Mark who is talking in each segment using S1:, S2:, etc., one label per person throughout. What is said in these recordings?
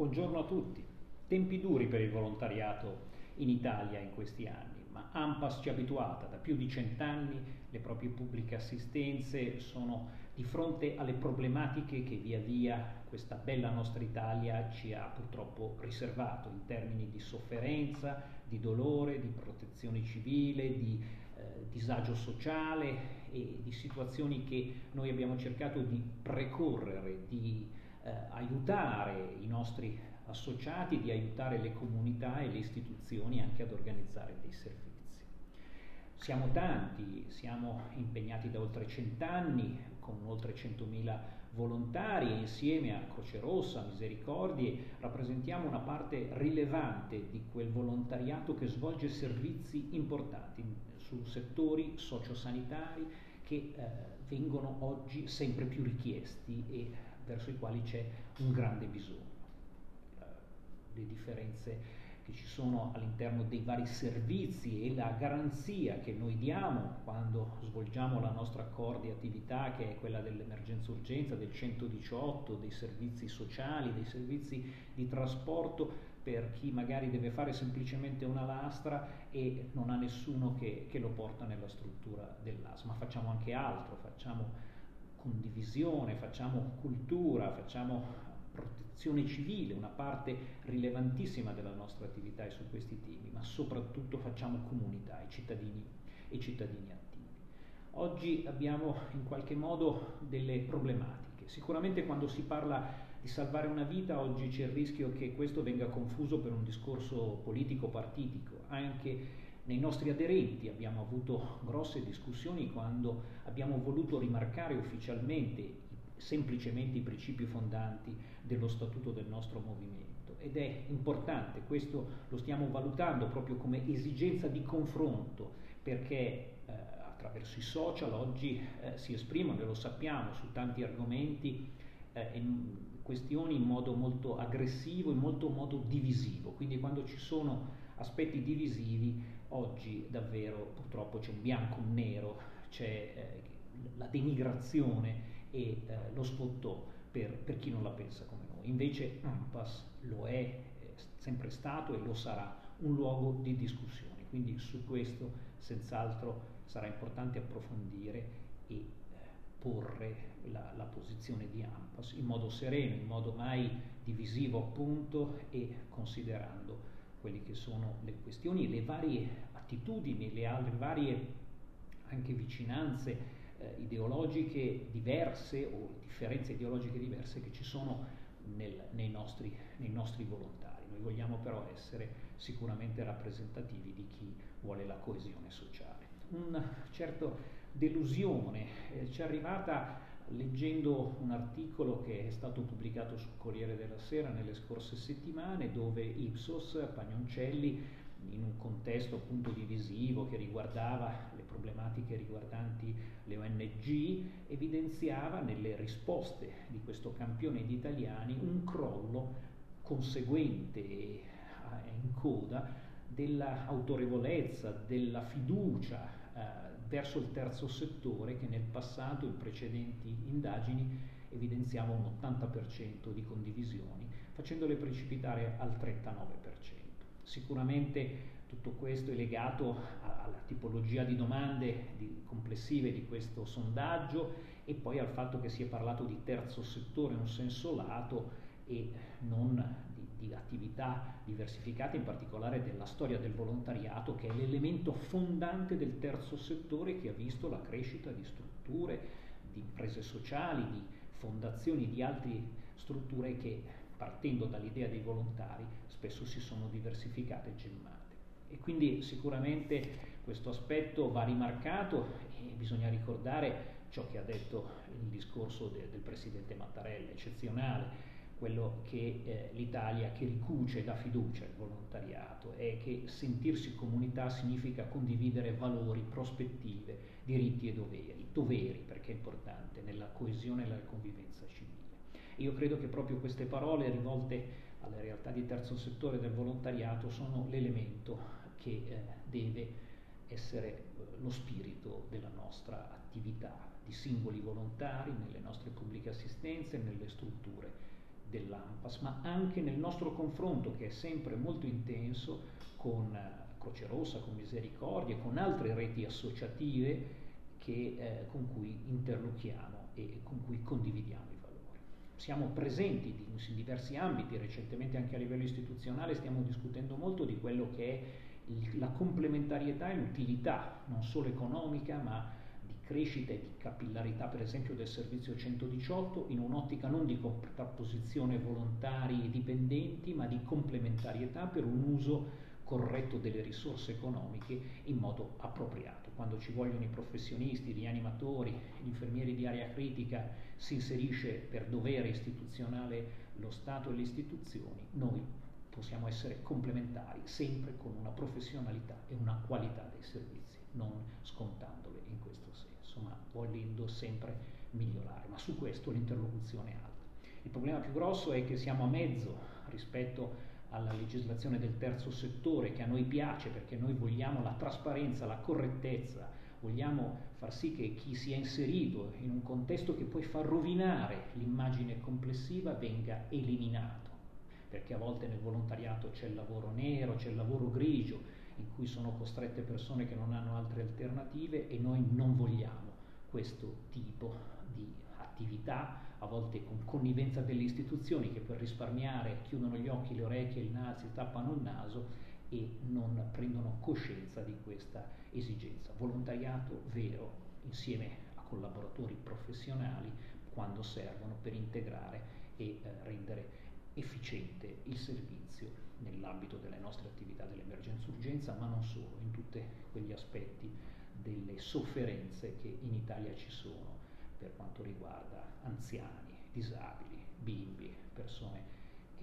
S1: Buongiorno a tutti. Tempi duri per il volontariato in Italia in questi anni, ma ANPAS ci ha abituata. Da più di 100 anni le proprie pubbliche assistenze sono di fronte alle problematiche che via via questa bella nostra Italia ci ha purtroppo riservato in termini di sofferenza, di dolore, di protezione civile, di disagio sociale e di situazioni che noi abbiamo cercato di precorrere, di aiutare i nostri associati, di aiutare le comunità e le istituzioni anche ad organizzare dei servizi. Siamo tanti, siamo impegnati da oltre 100 anni con oltre 100.000 volontari e insieme a Croce Rossa, Misericordie rappresentiamo una parte rilevante di quel volontariato che svolge servizi importanti su settori sociosanitari che vengono oggi sempre più richiesti e verso i quali c'è un grande bisogno. Le differenze che ci sono all'interno dei vari servizi e la garanzia che noi diamo quando svolgiamo la nostra core di attività, che è quella dell'emergenza urgenza, del 118, dei servizi sociali, dei servizi di trasporto per chi magari deve fare semplicemente una lastra e non ha nessuno che lo porta nella struttura dell'ASL. Ma facciamo anche altro, facciamo condivisione, facciamo cultura, facciamo protezione civile, una parte rilevantissima della nostra attività è su questi temi, ma soprattutto facciamo comunità e cittadini attivi. Oggi abbiamo in qualche modo delle problematiche. Sicuramente quando si parla di salvare una vita oggi c'è il rischio che questo venga confuso per un discorso politico-partitico. Anche nei nostri aderenti abbiamo avuto grosse discussioni quando abbiamo voluto rimarcare ufficialmente semplicemente i principi fondanti dello statuto del nostro movimento, ed è importante, questo lo stiamo valutando proprio come esigenza di confronto, perché attraverso i social oggi si esprimono, e lo sappiamo, su tanti argomenti questioni in modo molto aggressivo, in molto modo divisivo, quindi quando ci sono aspetti divisivi oggi davvero purtroppo c'è un bianco, un nero, c'è la denigrazione e lo sfottò per chi non la pensa come noi. Invece ANPAS lo è sempre stato e lo sarà un luogo di discussione, quindi su questo senz'altro sarà importante approfondire e porre la posizione di ANPAS in modo sereno, in modo mai divisivo appunto, e considerando quelle che sono le questioni, le varie attitudini, le varie anche vicinanze ideologiche diverse o differenze ideologiche diverse che ci sono nei nostri volontari. Noi vogliamo però essere sicuramente rappresentativi di chi vuole la coesione sociale. Una certa delusione ci è arrivata leggendo un articolo che è stato pubblicato sul Corriere della Sera nelle scorse settimane, dove Ipsos Pagnoncelli, in un contesto appunto divisivo che riguardava le problematiche riguardanti le ONG, evidenziava nelle risposte di questo campione di italiani un crollo conseguente in coda dell'autorevolezza, della fiducia verso il terzo settore, che nel passato, in precedenti indagini, evidenziava un 80% di condivisioni, facendole precipitare al 39%. Sicuramente tutto questo è legato alla tipologia di domande complessive di questo sondaggio e poi al fatto che si è parlato di terzo settore in un senso lato e non di attività diversificate, in particolare della storia del volontariato, che è l'elemento fondante del terzo settore, che ha visto la crescita di strutture, di imprese sociali, di fondazioni, di altre strutture che, partendo dall'idea dei volontari, spesso si sono diversificate e gemmate. E quindi sicuramente questo aspetto va rimarcato e bisogna ricordare ciò che ha detto il discorso del presidente Mattarella, eccezionale, quello che l'Italia che ricuce e dà fiducia al volontariato, è che sentirsi comunità significa condividere valori, prospettive, diritti e doveri perché è importante nella coesione e nella convivenza civile. Io credo che proprio queste parole rivolte alle realtà di terzo settore del volontariato sono l'elemento che deve essere lo spirito della nostra attività di singoli volontari nelle nostre pubbliche assistenze e nelle strutture dell'ANPAS, ma anche nel nostro confronto, che è sempre molto intenso, con Croce Rossa, con Misericordia, con altre reti associative con cui interlochiamo e con cui condividiamo i valori. Siamo presenti in diversi ambiti, recentemente anche a livello istituzionale stiamo discutendo molto di quello che è la complementarietà e l'utilità, non solo economica, ma di crescita e di capillarità, per esempio, del servizio 118, in un'ottica non di contrapposizione volontari e dipendenti, ma di complementarietà per un uso corretto delle risorse economiche in modo appropriato. Quando ci vogliono i professionisti, gli animatori, gli infermieri di area critica, si inserisce per dovere istituzionale lo Stato e le istituzioni, noi possiamo essere complementari, sempre con una professionalità e una qualità dei servizi, non scontandole in questo senso, ma volendo sempre migliorare. Ma su questo l'interlocuzione è alta. Il problema più grosso è che siamo a mezzo rispetto alla legislazione del terzo settore, che a noi piace perché noi vogliamo la trasparenza, la correttezza, vogliamo far sì che chi si è inserito in un contesto che poi fa rovinare l'immagine complessiva venga eliminato, perché a volte nel volontariato c'è il lavoro nero, c'è il lavoro grigio, in cui sono costrette persone che non hanno altre alternative, e noi non vogliamo questo tipo di attività, a volte con connivenza delle istituzioni che per risparmiare chiudono gli occhi, le orecchie, il naso, si tappano il naso e non prendono coscienza di questa esigenza. Volontariato vero, insieme a collaboratori professionali, quando servono per integrare e rendere efficiente il servizio nell'ambito delle nostre attività dell'emergenza-urgenza, ma non solo, in tutti quegli aspetti delle sofferenze che in Italia ci sono per quanto riguarda anziani, disabili, bimbi, persone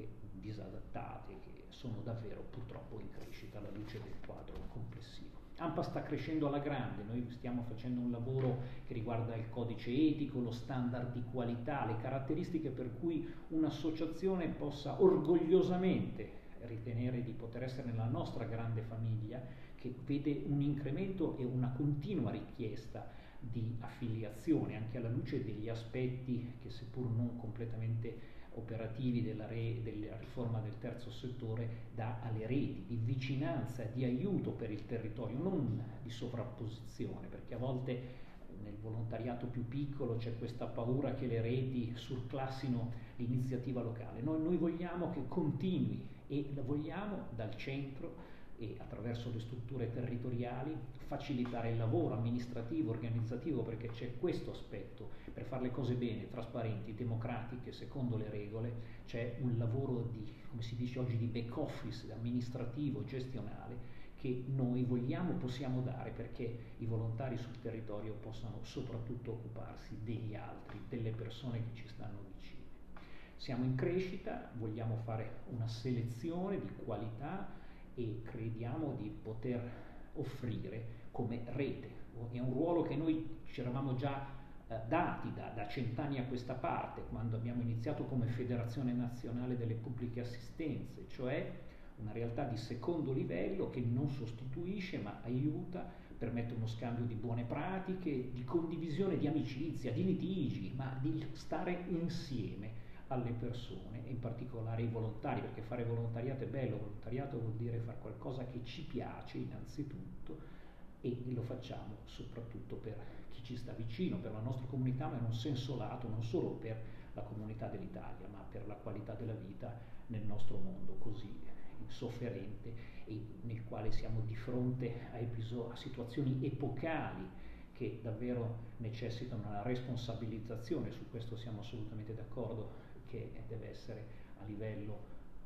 S1: disadattate, che sono davvero purtroppo in crescita alla luce del quadro complessivo. ANPA sta crescendo alla grande, noi stiamo facendo un lavoro che riguarda il codice etico, lo standard di qualità, le caratteristiche per cui un'associazione possa orgogliosamente ritenere di poter essere nella nostra grande famiglia, che vede un incremento e una continua richiesta di affiliazione, anche alla luce degli aspetti che, seppur non completamente operativi della riforma del terzo settore, dà alle reti di vicinanza, di aiuto per il territorio, non di sovrapposizione, perché a volte nel volontariato più piccolo c'è questa paura che le reti surclassino l'iniziativa locale. Noi vogliamo che continui, e la vogliamo dal centro e attraverso le strutture territoriali facilitare il lavoro amministrativo, organizzativo, perché c'è questo aspetto. Per fare le cose bene, trasparenti, democratiche, secondo le regole, c'è un lavoro di, come si dice oggi, di back office amministrativo, gestionale, che noi vogliamo, possiamo dare, perché i volontari sul territorio possano soprattutto occuparsi degli altri, delle persone che ci stanno vicine. Siamo in crescita, vogliamo fare una selezione di qualità e crediamo di poter offrire come rete. È un ruolo che noi ci eravamo già dati da 100 anni a questa parte, quando abbiamo iniziato come Federazione Nazionale delle Pubbliche Assistenze, cioè una realtà di secondo livello che non sostituisce ma aiuta, permette uno scambio di buone pratiche, di condivisione di amicizia, di litigi, ma di stare insieme alle persone, e in particolare ai volontari, perché fare volontariato è bello. Volontariato vuol dire fare qualcosa che ci piace innanzitutto, e lo facciamo soprattutto per chi ci sta vicino, per la nostra comunità, ma in un senso lato, non solo per la comunità dell'Italia, ma per la qualità della vita nel nostro mondo così insofferente, e nel quale siamo di fronte a situazioni epocali che davvero necessitano una responsabilizzazione. Su questo siamo assolutamente d'accordo, che deve essere a livello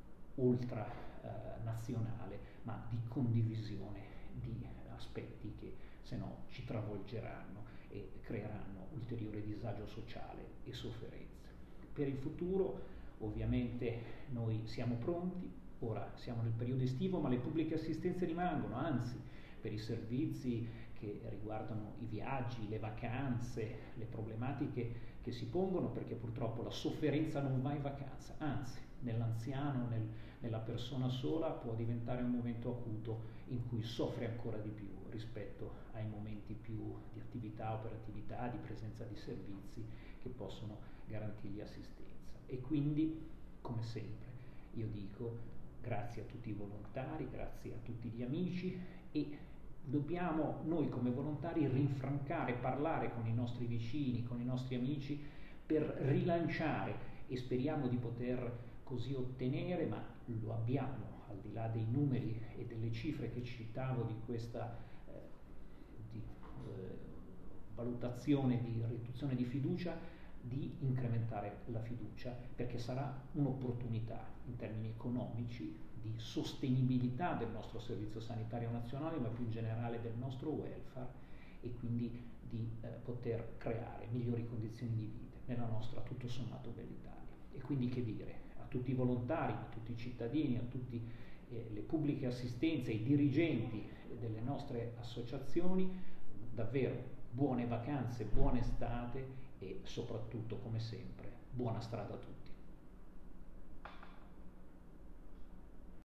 S1: ultra nazionale, ma di condivisione di aspetti che se no ci travolgeranno e creeranno ulteriore disagio sociale e sofferenze. Per il futuro ovviamente noi siamo pronti, ora siamo nel periodo estivo, ma le pubbliche assistenze rimangono, anzi per i servizi che riguardano i viaggi, le vacanze, le problematiche che si pongono, perché purtroppo la sofferenza non va in vacanza, anzi nell'anziano, nella persona sola può diventare un momento acuto in cui soffre ancora di più rispetto ai momenti più di attività, operatività, di presenza di servizi che possono garantirgli assistenza. E quindi come sempre, io dico grazie a tutti i volontari, grazie a tutti gli amici, e dobbiamo noi come volontari rinfrancare, parlare con i nostri vicini, con i nostri amici, per rilanciare, e speriamo di poter così ottenere, ma lo abbiamo, al di là dei numeri e delle cifre che citavo di questa valutazione di riduzione di fiducia, di incrementare la fiducia, perché sarà un'opportunità in termini economici, di sostenibilità del nostro servizio sanitario nazionale, ma più in generale del nostro welfare, e quindi di poter creare migliori condizioni di vita nella nostra tutto sommato bella Italia. E quindi che dire, a tutti i volontari, a tutti i cittadini, a tutte le pubbliche assistenze, ai dirigenti delle nostre associazioni, davvero buone vacanze, buona estate e soprattutto, come sempre, buona strada a tutti.